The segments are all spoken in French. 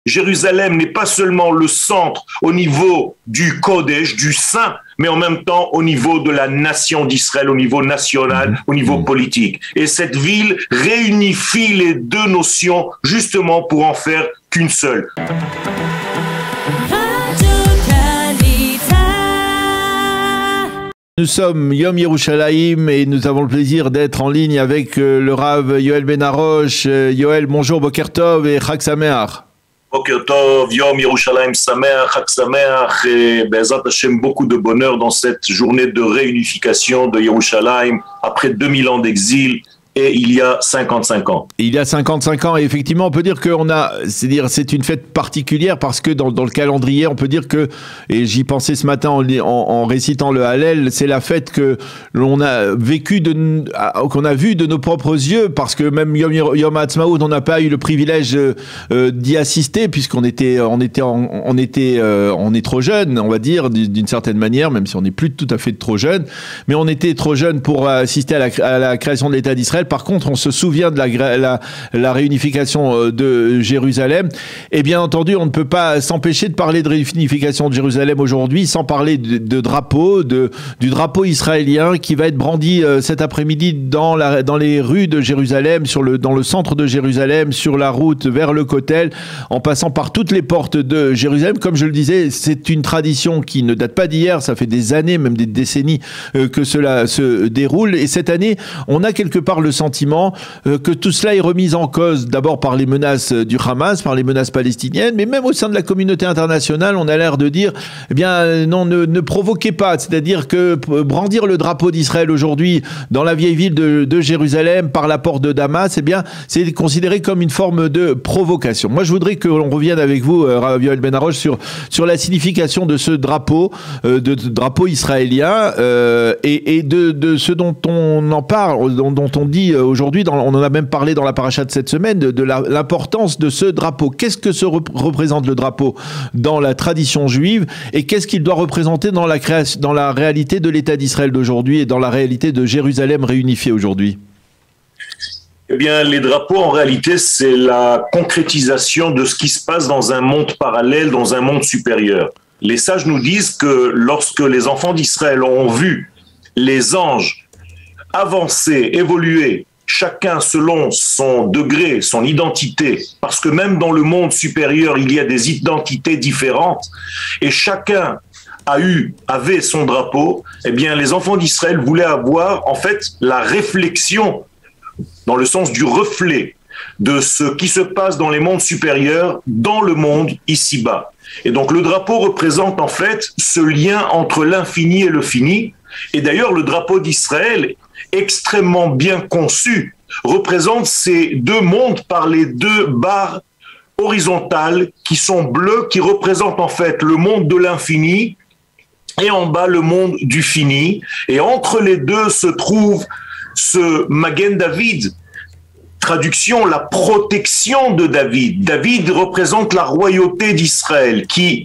Jérusalem n'est pas seulement le centre au niveau du Kodesh, du Saint, mais en même temps au niveau de la nation d'Israël, au niveau national, au niveau politique. Et cette ville réunifie les deux notions justement pour en faire qu'une seule. Nous sommes Yom Yerushalayim et nous avons le plaisir d'être en ligne avec le Rav Yoel Ben Harosh. Yoel, bonjour, Boker Tov et Chag Sameach. Boker Tov, Yom Yerushalayim Sameach, Chag Sameach et Be'ezrat Hashem, beaucoup de bonheur dans cette journée de réunification de Yerushalayim après 2000 ans d'exil. Et il y a 55 ans. Il y a 55 ans, et effectivement, on peut dire c'est une fête particulière parce que dans le calendrier, on peut dire que, et j'y pensais ce matin en récitant le Hallel, c'est la fête que l'on a vécu qu'on a vu de nos propres yeux, parce que même Yom Ha'atzmaut, on n'a pas eu le privilège d'y assister puisqu'on on est trop jeune, on va dire, d'une certaine manière, même si on n'est plus tout à fait trop jeune, mais on était trop jeune pour assister à la création de l'État d'Israël. Par contre, on se souvient de la réunification de Jérusalem. Et bien entendu, on ne peut pas s'empêcher de parler de réunification de Jérusalem aujourd'hui sans parler de drapeau, du drapeau israélien qui va être brandi cet après-midi dans les rues de Jérusalem, dans le centre de Jérusalem, sur la route vers le Kotel, en passant par toutes les portes de Jérusalem. Comme je le disais, c'est une tradition qui ne date pas d'hier, ça fait des années, même des décennies que cela se déroule. Et cette année, on a quelque part le sentiment que tout cela est remis en cause d'abord par les menaces du Hamas, par les menaces palestiniennes, mais même au sein de la communauté internationale, on a l'air de dire, eh bien non, ne provoquez pas, c'est-à-dire que brandir le drapeau d'Israël aujourd'hui dans la vieille ville de Jérusalem par la porte de Damas, eh bien c'est considéré comme une forme de provocation. Moi, je voudrais que l'on revienne avec vous, Rav Yoel Ben Harosh, sur la signification de ce drapeau, de drapeau israélien, et de ce dont on en parle, dont on dit aujourd'hui, on en a même parlé dans la paracha de cette semaine, de l'importance de ce drapeau. Qu'est-ce que représente le drapeau dans la tradition juive et qu'est-ce qu'il doit représenter dans la réalité de l'État d'Israël d'aujourd'hui et dans la réalité de Jérusalem réunifiée aujourd'hui? Eh bien, les drapeaux, en réalité, c'est la concrétisation de ce qui se passe dans un monde parallèle, dans un monde supérieur. Les sages nous disent que lorsque les enfants d'Israël ont vu les anges avancer, évoluer, chacun selon son degré, son identité, parce que même dans le monde supérieur, il y a des identités différentes, et chacun avait son drapeau, eh bien, les enfants d'Israël voulaient avoir, en fait, la réflexion, dans le sens du reflet, de ce qui se passe dans les mondes supérieurs, dans le monde ici-bas. Et donc, le drapeau représente, en fait, ce lien entre l'infini et le fini. Et d'ailleurs, le drapeau d'Israël, extrêmement bien conçu, représente ces deux mondes par les deux barres horizontales qui sont bleues, qui représentent en fait le monde de l'infini et en bas le monde du fini. Et entre les deux se trouve ce Magen David, traduction, la protection de David. David représente la royauté d'Israël qui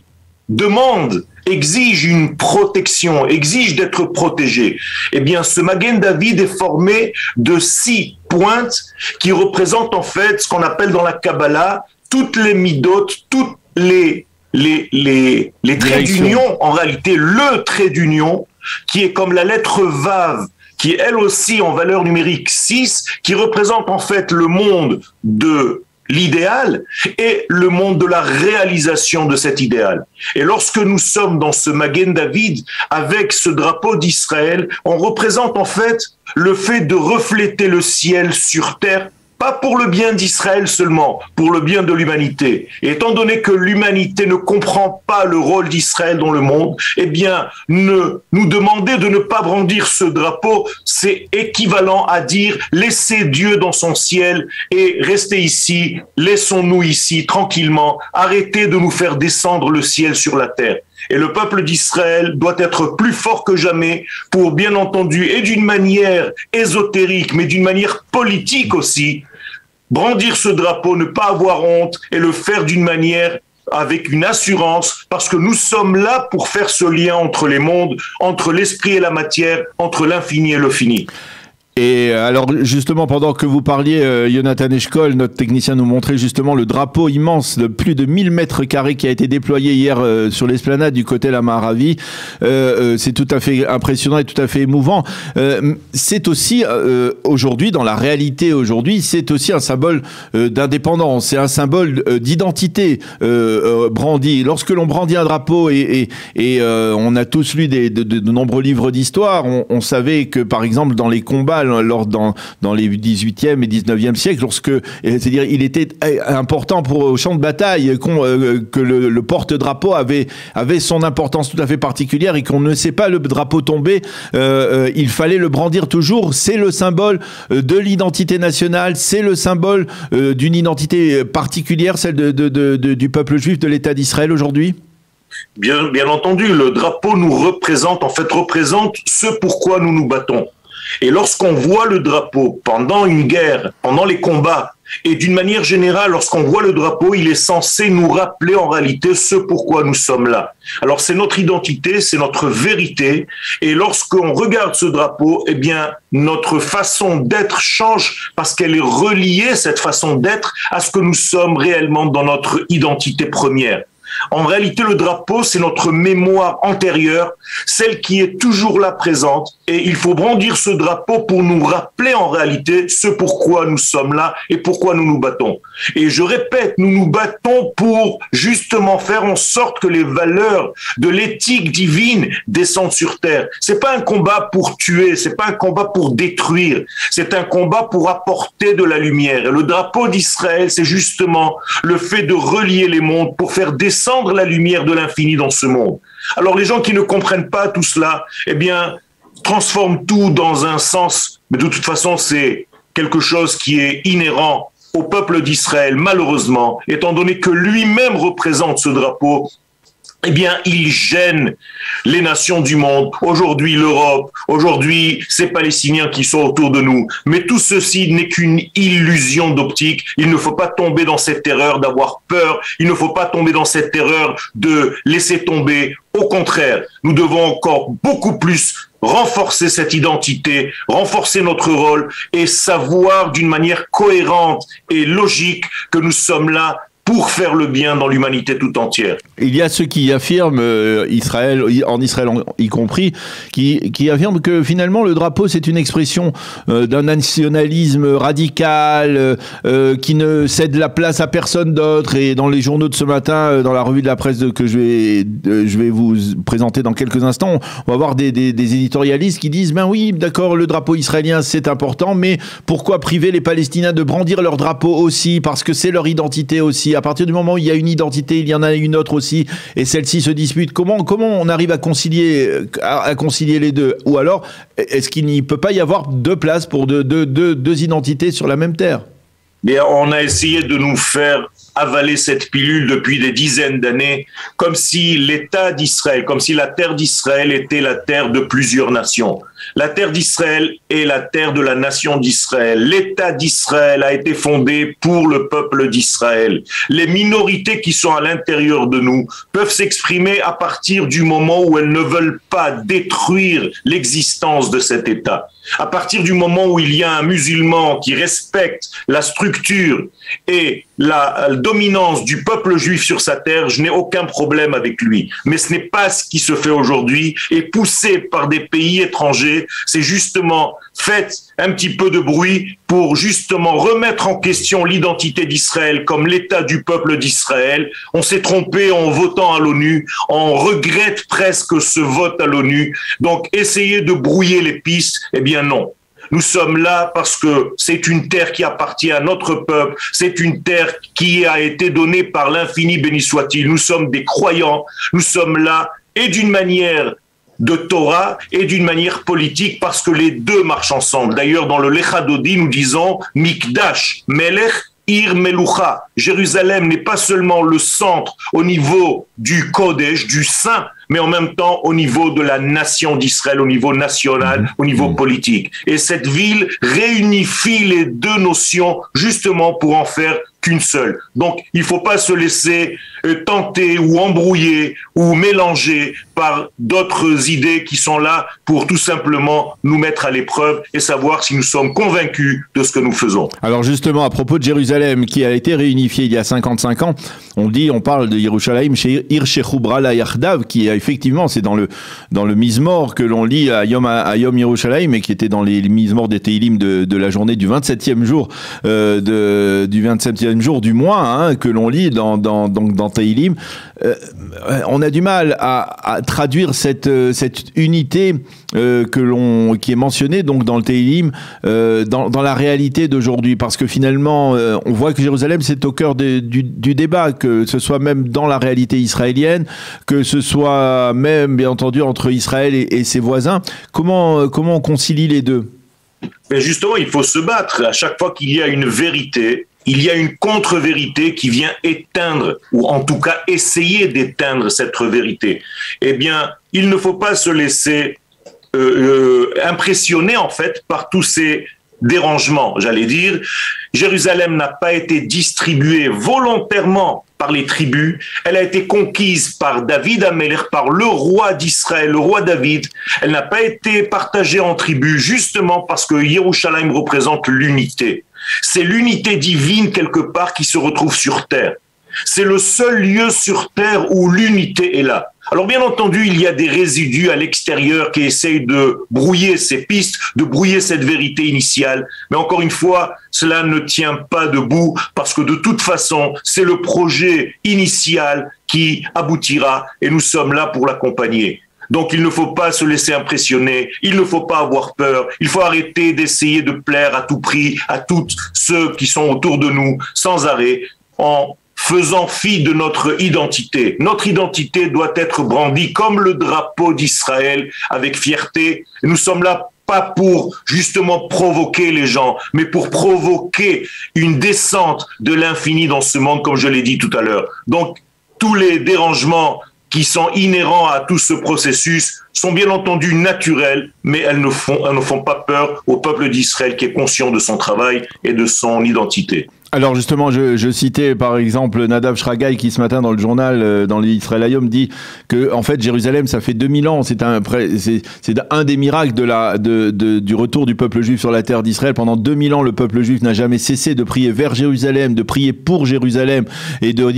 exige une protection, exige d'être protégé. Eh bien, ce Magen David est formé de 6 pointes qui représentent en fait ce qu'on appelle dans la Kabbalah toutes les midot, toutes les traits d'union, en réalité le trait d'union qui est comme la lettre Vav, qui est elle aussi en valeur numérique 6, qui représente en fait le monde de l'idéal et le monde de la réalisation de cet idéal. Et lorsque nous sommes dans ce Magen David, avec ce drapeau d'Israël, on représente en fait le fait de refléter le ciel sur terre, pas pour le bien d'Israël seulement, pour le bien de l'humanité. Et étant donné que l'humanité ne comprend pas le rôle d'Israël dans le monde, eh bien, nous demander de ne pas brandir ce drapeau, c'est équivalent à dire « laissez Dieu dans son ciel et restez ici, laissons-nous ici tranquillement, arrêtez de nous faire descendre le ciel sur la terre ». Et le peuple d'Israël doit être plus fort que jamais pour, bien entendu, et d'une manière ésotérique, mais d'une manière politique aussi, brandir ce drapeau, ne pas avoir honte et le faire d'une manière avec une assurance, parce que nous sommes là pour faire ce lien entre les mondes, entre l'esprit et la matière, entre l'infini et le fini. Et alors justement, pendant que vous parliez, Jonathan Eshkol, notre technicien, nous montrait justement le drapeau immense de plus de 1000 mètres carrés qui a été déployé hier sur l'esplanade du côté la Maharavi. C'est tout à fait impressionnant et tout à fait émouvant. C'est aussi aujourd'hui, dans la réalité aujourd'hui, c'est aussi un symbole d'indépendance, c'est un symbole d'identité brandi. Lorsque l'on brandit un drapeau et on a tous lu de nombreux livres d'histoire, on savait que par exemple dans les combats dans les 18e et 19e siècles, c'est-à-dire il était important au champ de bataille que le porte-drapeau avait son importance tout à fait particulière et qu'on ne sait pas le drapeau tomber, il fallait le brandir toujours. C'est le symbole de l'identité nationale, c'est le symbole d'une identité particulière, celle du peuple juif de l'État d'Israël aujourd'hui. Bien entendu, le drapeau nous représente ce pourquoi nous nous battons. Et lorsqu'on voit le drapeau pendant une guerre, pendant les combats, et d'une manière générale, lorsqu'on voit le drapeau, il est censé nous rappeler en réalité ce pourquoi nous sommes là. Alors c'est notre identité, c'est notre vérité, et lorsqu'on regarde ce drapeau, eh bien notre façon d'être change parce qu'elle est reliée, cette façon d'être, à ce que nous sommes réellement dans notre identité première. En réalité, le drapeau, c'est notre mémoire antérieure, celle qui est toujours là présente, et il faut brandir ce drapeau pour nous rappeler en réalité ce pourquoi nous sommes là et pourquoi nous nous battons. Et je répète, nous nous battons pour justement faire en sorte que les valeurs de l'éthique divine descendent sur terre. C'est pas un combat pour tuer, c'est pas un combat pour détruire, c'est un combat pour apporter de la lumière. Et le drapeau d'Israël, c'est justement le fait de relier les mondes pour faire descendre la lumière de l'infini dans ce monde. Alors les gens qui ne comprennent pas tout cela, eh bien, transforment tout dans un sens, mais de toute façon, c'est quelque chose qui est inhérent au peuple d'Israël, malheureusement, étant donné que lui-même représente ce drapeau. Eh bien, il gêne les nations du monde, aujourd'hui l'Europe, aujourd'hui ces Palestiniens qui sont autour de nous. Mais tout ceci n'est qu'une illusion d'optique. Il ne faut pas tomber dans cette erreur d'avoir peur, il ne faut pas tomber dans cette erreur de laisser tomber. Au contraire, nous devons encore beaucoup plus renforcer cette identité, renforcer notre rôle et savoir d'une manière cohérente et logique que nous sommes là pour faire le bien dans l'humanité tout entière. Il y a ceux qui affirment, Israël y compris, qui affirment que finalement le drapeau c'est une expression d'un nationalisme radical qui ne cède la place à personne d'autre. Et dans les journaux de ce matin, dans la revue de la presse que je vais vous présenter dans quelques instants, on va voir des éditorialistes qui disent ben oui, d'accord, le drapeau israélien c'est important, mais pourquoi priver les Palestiniens de brandir leur drapeau aussi, parce que c'est leur identité aussi. À partir du moment où il y a une identité, il y en a une autre aussi, et celle-ci se dispute. Comment on arrive à concilier les deux? Ou alors, est-ce qu'il n'y peut pas y avoir deux places pour deux identités sur la même terre? Mais on a essayé de nous faire avaler cette pilule depuis des dizaines d'années, comme si l'État d'Israël, comme si la terre d'Israël était la terre de plusieurs nations. La terre d'Israël est la terre de la nation d'Israël. L'État d'Israël a été fondé pour le peuple d'Israël. Les minorités qui sont à l'intérieur de nous peuvent s'exprimer à partir du moment où elles ne veulent pas détruire l'existence de cet État. À partir du moment où il y a un musulman qui respecte la structure et la dominance du peuple juif sur sa terre, je n'ai aucun problème avec lui. Mais ce n'est pas ce qui se fait aujourd'hui, et poussé par des pays étrangers, c'est justement faites un petit peu de bruit pour justement remettre en question l'identité d'Israël comme l'État du peuple d'Israël. On s'est trompé en votant à l'ONU, on regrette presque ce vote à l'ONU. Donc essayer de brouiller les pistes, eh bien non. Nous sommes là parce que c'est une terre qui appartient à notre peuple, c'est une terre qui a été donnée par l'infini, béni soit-il. Nous sommes des croyants, nous sommes là et d'une manière de Torah et d'une manière politique parce que les deux marchent ensemble. D'ailleurs, dans le Lecha Dodi, nous disons Mikdash, Melech, Ir Melucha. Jérusalem n'est pas seulement le centre au niveau du Kodesh, du Saint, mais en même temps au niveau de la nation d'Israël, au niveau national, au niveau politique. Et cette ville réunifie les deux notions justement pour en faire qu'une seule. Donc, il ne faut pas se laisser tenté ou embrouillé ou mélangé par d'autres idées qui sont là pour tout simplement nous mettre à l'épreuve et savoir si nous sommes convaincus de ce que nous faisons. Alors justement, à propos de Jérusalem, qui a été réunifiée il y a 55 ans, on parle de Yerushalayim chez Ir Shechubra la Yardav, qui effectivement, c'est dans le Mizmor que l'on lit à Yom Yerushalayim, et qui était dans les Mizmor des Teilim de la journée du 27e jour, du 27e jour du mois, hein, que l'on lit dans Teilim. On a du mal à traduire cette unité qui est mentionnée donc dans le Teilim dans la réalité d'aujourd'hui, parce que finalement on voit que Jérusalem c'est au cœur du débat, que ce soit même dans la réalité israélienne, que ce soit même bien entendu entre Israël et ses voisins. Comment on concilie les deux? Mais justement, il faut se battre. À chaque fois qu'il y a une vérité, il y a une contre-vérité qui vient éteindre, ou en tout cas essayer d'éteindre cette vérité. Eh bien, il ne faut pas se laisser impressionner en fait par tous ces dérangements, j'allais dire. Jérusalem n'a pas été distribuée volontairement par les tribus, elle a été conquise par David Amelech, par le roi d'Israël, le roi David. Elle n'a pas été partagée en tribus justement parce que Yerushalayim représente l'unité. C'est l'unité divine quelque part qui se retrouve sur terre. C'est le seul lieu sur terre où l'unité est là. Alors bien entendu, il y a des résidus à l'extérieur qui essayent de brouiller ces pistes, de brouiller cette vérité initiale. Mais encore une fois, cela ne tient pas debout parce que de toute façon, c'est le projet initial qui aboutira et nous sommes là pour l'accompagner. Donc il ne faut pas se laisser impressionner, il ne faut pas avoir peur, il faut arrêter d'essayer de plaire à tout prix à tous ceux qui sont autour de nous sans arrêt, en faisant fi de notre identité. Notre identité doit être brandie comme le drapeau d'Israël avec fierté. Nous sommes là pas pour justement provoquer les gens, mais pour provoquer une descente de l'infini dans ce monde, comme je l'ai dit tout à l'heure. Donc, tous les dérangements qui sont inhérents à tout ce processus sont bien entendu naturels, mais elles ne font pas peur au peuple d'Israël qui est conscient de son travail et de son identité. Alors justement, je citais par exemple Nadav Shragai qui ce matin dans le journal, dans l'Israël Hayom, dit que en fait Jérusalem ça fait 2000 ans, c'est un des miracles du retour du peuple juif sur la terre d'Israël. Pendant 2000 ans, le peuple juif n'a jamais cessé de prier vers Jérusalem, de prier pour Jérusalem et de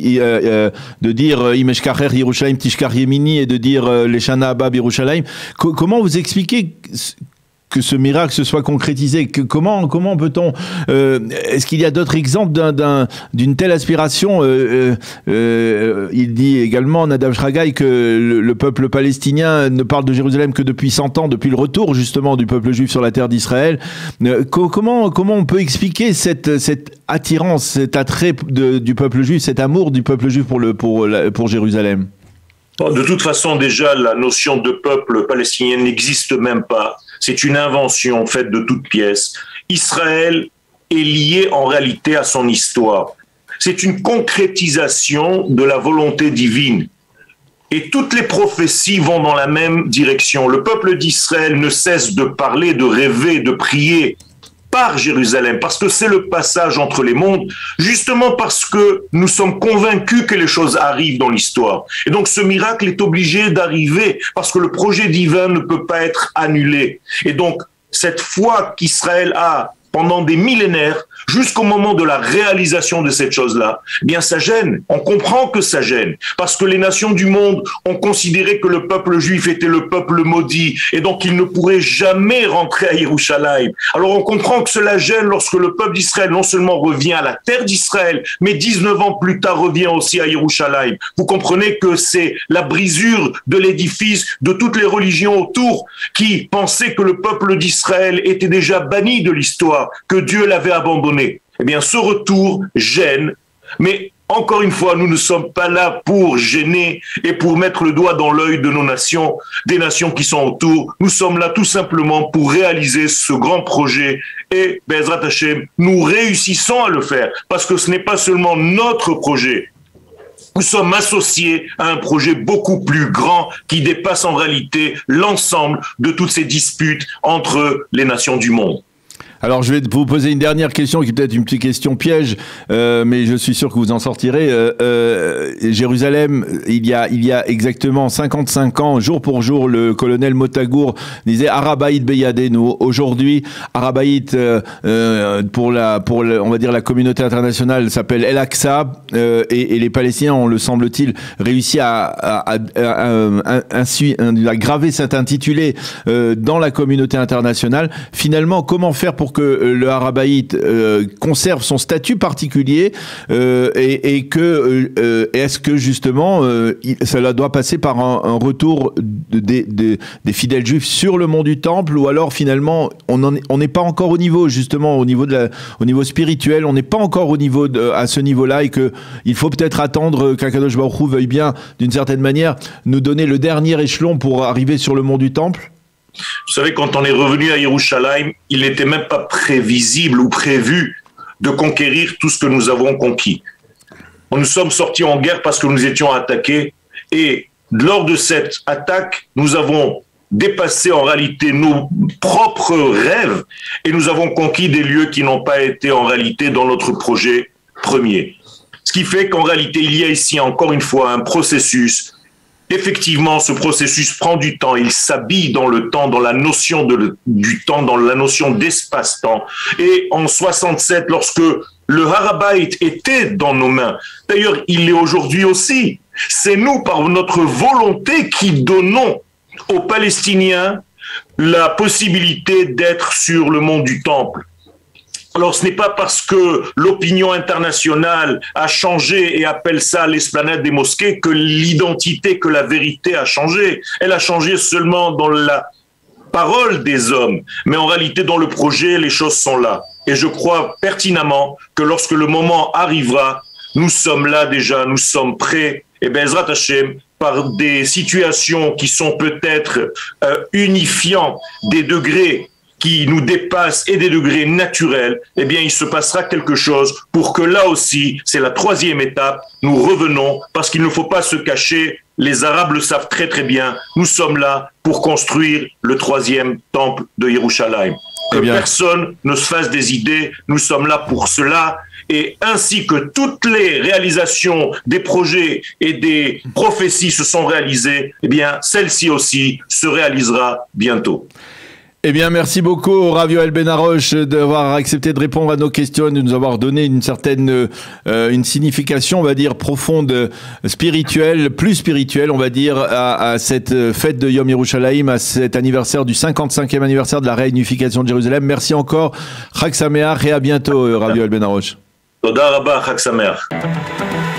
dire Imeshkacher Yerushalayim Tishkar Yemini et de dire Leshana Abba Yerushalayim. Comment vous expliquez que ce miracle se soit concrétisé? Comment peut-on est-ce qu'il y a d'autres exemples d'une telle aspiration? Il dit également, Nadav Shragai, que le peuple palestinien ne parle de Jérusalem que depuis 100 ans, depuis le retour justement du peuple juif sur la terre d'Israël. Comment on peut expliquer cette attirance, cet attrait du peuple juif, cet amour du peuple juif pour Jérusalem? De toute façon, déjà, la notion de peuple palestinien n'existe même pas. C'est une invention faite de toutes pièces. Israël est lié en réalité à son histoire. C'est une concrétisation de la volonté divine. Et toutes les prophéties vont dans la même direction. Le peuple d'Israël ne cesse de parler, de rêver, de prier par Jérusalem, parce que c'est le passage entre les mondes, justement parce que nous sommes convaincus que les choses arrivent dans l'histoire. Et donc ce miracle est obligé d'arriver, parce que le projet divin ne peut pas être annulé. Et donc cette foi qu'Israël a pendant des millénaires, jusqu'au moment de la réalisation de cette chose-là, eh bien ça gêne. On comprend que ça gêne, parce que les nations du monde ont considéré que le peuple juif était le peuple maudit, et donc il ne pourrait jamais rentrer à Yerushalayim. Alors on comprend que cela gêne lorsque le peuple d'Israël non seulement revient à la terre d'Israël, mais 19 ans plus tard revient aussi à Yerushalayim. Vous comprenez que c'est la brisure de l'édifice de toutes les religions autour qui pensaient que le peuple d'Israël était déjà banni de l'histoire, que Dieu l'avait abandonné. Eh bien, ce retour gêne, mais encore une fois, nous ne sommes pas là pour gêner et pour mettre le doigt dans l'œil de nos nations, des nations qui sont autour. Nous sommes là tout simplement pour réaliser ce grand projet et, Be'ezrat Hashem, nous réussissons à le faire parce que ce n'est pas seulement notre projet. Nous sommes associés à un projet beaucoup plus grand qui dépasse en réalité l'ensemble de toutes ces disputes entre les nations du monde. Alors, je vais vous poser une dernière question qui est peut-être une petite question piège, mais je suis sûr que vous en sortirez. Jérusalem, il y a exactement 55 ans, jour pour jour, le colonel Motagour disait Arabaït Beyadenu. Aujourd'hui, Arabaït, on va dire la communauté internationale s'appelle El Aqsa, et les Palestiniens ont, le semble-t-il, réussi à graver cet intitulé dans la communauté internationale. Finalement, comment faire pour que le Arabaït conserve son statut particulier, et que est-ce que justement cela doit passer par un retour des fidèles juifs sur le mont du Temple, ou alors finalement on n'est pas encore au niveau, justement au niveau spirituel, on n'est pas encore à ce niveau-là, et que il faut peut-être attendre qu'Akadosh Baruch Hu veuille bien, d'une certaine manière, nous donner le dernier échelon pour arriver sur le mont du Temple? Vous savez, quand on est revenu à Yerushalayim, il n'était même pas prévisible ou prévu de conquérir tout ce que nous avons conquis. Nous sommes sortis en guerre parce que nous étions attaqués, et lors de cette attaque, nous avons dépassé en réalité nos propres rêves, et nous avons conquis des lieux qui n'ont pas été en réalité dans notre projet premier. Ce qui fait qu'en réalité, il y a ici encore une fois un processus. Effectivement, ce processus prend du temps, il s'habille dans le temps, dans la notion du temps, dans la notion d'espace-temps. Et en 67, lorsque le Harabaït était dans nos mains, d'ailleurs, il l'est aujourd'hui aussi, c'est nous, par notre volonté, qui donnons aux Palestiniens la possibilité d'être sur le mont du Temple. Alors, ce n'est pas parce que l'opinion internationale a changé et appelle ça l'esplanade des mosquées que l'identité, que la vérité a changé. Elle a changé seulement dans la parole des hommes, mais en réalité, dans le projet, les choses sont là. Et je crois pertinemment que lorsque le moment arrivera, nous sommes là déjà, nous sommes prêts, et Bezrat Hashem, par des situations qui sont peut-être unifiants des degrés qui nous dépassent et des degrés naturels, eh bien, il se passera quelque chose pour que là aussi, c'est la troisième étape, nous revenons, parce qu'il ne faut pas se cacher, les Arabes le savent très très bien, nous sommes là pour construire le troisième temple de Yerushalayim. Que personne ne se fasse des idées, nous sommes là pour cela, et ainsi que toutes les réalisations des projets et des prophéties se sont réalisées, eh bien, celle-ci aussi se réalisera bientôt. Eh bien, merci beaucoup, Rav Yoel Ben Harosh, d'avoir accepté de répondre à nos questions et de nous avoir donné une certaine une signification, on va dire, profonde, spirituelle, plus spirituelle, on va dire, à cette fête de Yom Yerushalayim, à cet anniversaire du 55e anniversaire de la réunification de Jérusalem. Merci encore, Chag Sameach, et à bientôt, Rav Yoel Ben Harosh. Toda Rabba, Chag Sameach.